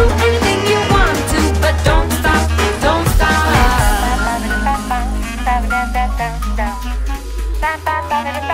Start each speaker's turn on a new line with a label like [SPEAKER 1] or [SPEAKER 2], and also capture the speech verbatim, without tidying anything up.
[SPEAKER 1] do anything you want to, but don't stop, don't stop.